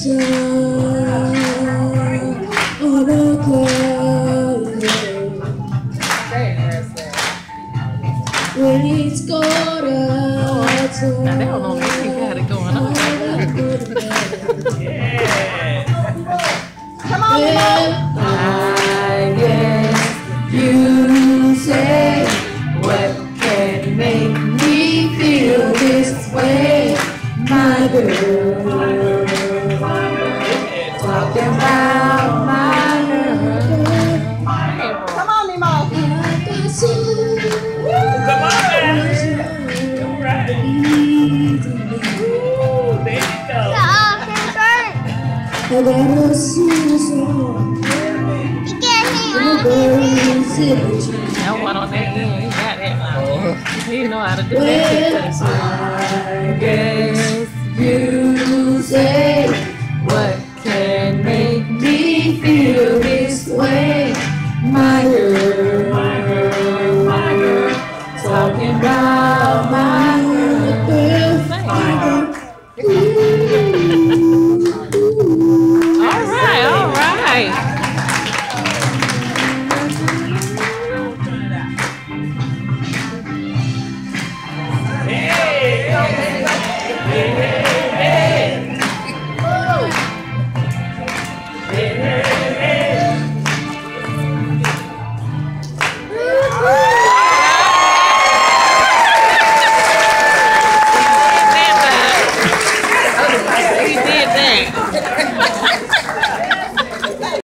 on a cloud when it's cold outside. Now they don't know they got it going on. Yeah. Come on, Well, I guess you say what can make me feel this way, my girl. Talking about my girl. come on, Nemo. I got you. Come on, man. All right. Ooh, there you go. I got a season. That one on that end, he got that one. He know how to do Well, that. I guess you say